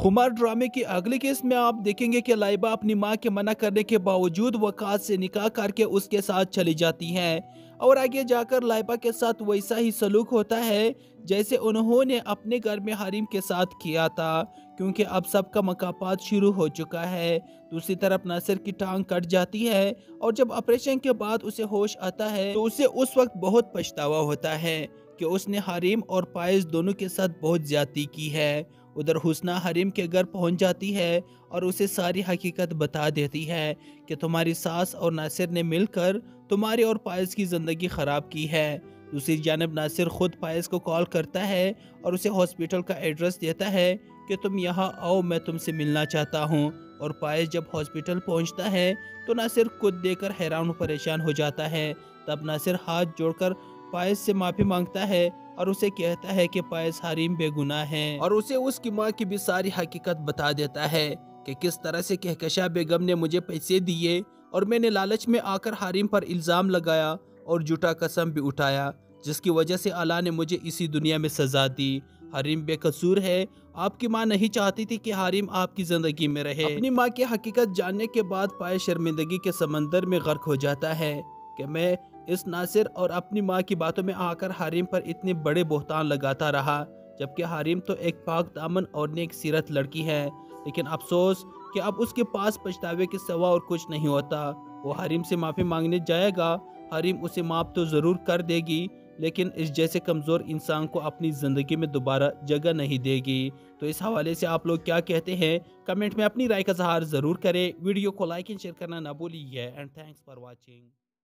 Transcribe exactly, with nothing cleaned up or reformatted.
खुमार ड्रामे की अगली केस में आप देखेंगे कि लाइबा अपनी मां के मना करने के बावजूद वकास से निकाह करके उसके साथ चली जाती हैं और आगे जाकर लाइबा के साथ वैसा ही सलूक होता है जैसे उन्होंने अपने घर में हरीम के साथ किया था, क्योंकि अब सबका मकापात शुरू हो चुका है। दूसरी तरफ नासिर की टांग कट जाती है और जब ऑपरेशन के बाद उसे होश आता है तो उसे उस वक्त बहुत पछतावा होता है कि उसने हरीम और पायस दोनों के साथ बहुत ज्यादती की है। उधर हुस्ना हरीम के घर पहुंच जाती है और उसे सारी हकीकत बता देती है कि तुम्हारी सास और नासिर ने मिलकर तुम्हारी और पायस की ज़िंदगी ख़राब की है। दूसरी जानब नासिर खुद पायस को कॉल करता है और उसे हॉस्पिटल का एड्रेस देता है कि तुम यहाँ आओ, मैं तुमसे मिलना चाहता हूँ। और पायस जब हॉस्पिटल पहुँचता है तो नासिर खुद देखकर हैरान और परेशान हो जाता है। तब नासिर हाथ जोड़कर पायस से माफ़ी मांगता है और उसे कहता है कि पायस हरीम बेगुनाह है और उसे उसकी माँ की भी सारी हकीकत बता देता है कि किस तरह से कहकशा बेगम ने मुझे पैसे दिए और मैंने लालच में आकर हरीम पर इल्ज़ाम लगाया और झूठा कसम भी उठाया, जिसकी वजह से अल्लाह ने मुझे इसी दुनिया में सजा दी। हरीम बेकसूर है, आपकी माँ नहीं चाहती थी कि हरीम आपकी ज़िंदगी में रहे। अपनी माँ की हकीकत जानने के बाद पायस शर्मिंदगी के समंदर में गर्क हो जाता है कि मैं इस नासिर और अपनी माँ की बातों में आकर हरीम पर इतने बड़े बोहतान लगाता रहा, जबकि हरीम तो एक पाक दामन और नेक सीरत लड़की है। लेकिन अफसोस कि अब उसके पास पछतावे के सिवा और कुछ नहीं होता। वो हरीम से माफ़ी मांगने जाएगा, हरीम उसे माफ़ तो ज़रूर कर देगी, लेकिन इस जैसे कमज़ोर इंसान को अपनी ज़िंदगी में दोबारा जगह नहीं देगी। तो इस हवाले से आप लोग क्या कहते हैं, कमेंट में अपनी राय का इज़हार ज़रूर करें। वीडियो को लाइक एंड शेयर करना ना भूलिए। And thanks for watching.